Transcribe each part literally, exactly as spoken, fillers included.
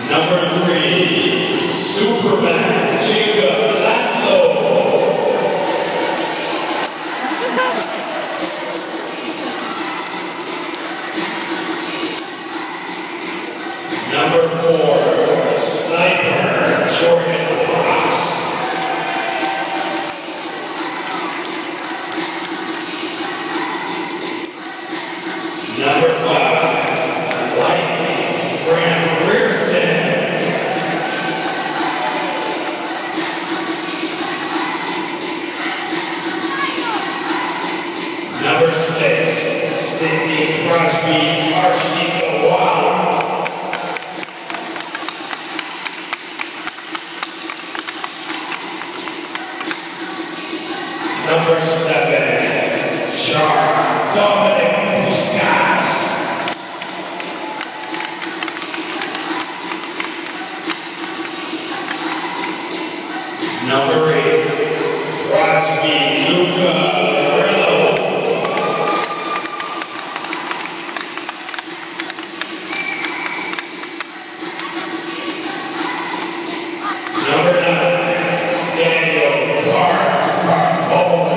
Number three, Superman, Jacob Laszlo. Number four, Sniper, Jordan Ross. Number five, Lightning, Graham Grierson. Number six, Sidney Crosby, Archie. Number seven, Char Dominic Puskas. Number eight, Crosby Luca Murillo. Number nine, Daniel Cards Carpole.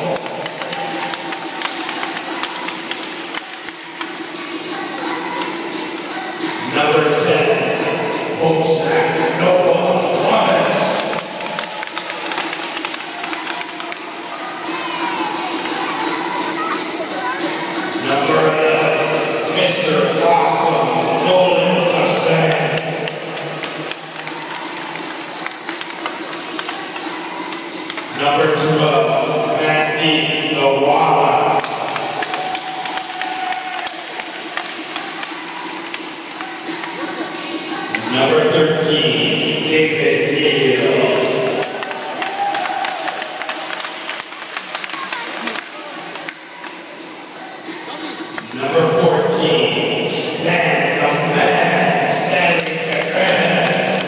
Number ten, Bozak Noah Thomas. Number eleven, Mister Awesome Nolan Hussein. Number twelve, Matthew Nawala. Number thirteen, David Neal. Number fourteen, Stan the Man, Stanley Karev.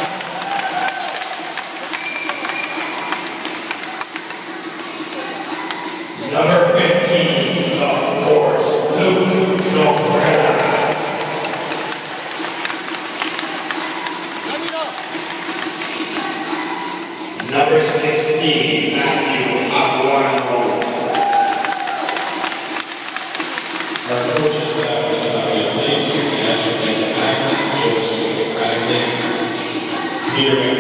Number fifteen, of course, Luke Nobrera. Number sixteen, Matthew Aguano. Our coaching staff will try to place the national bank Joseph Bradley, Peter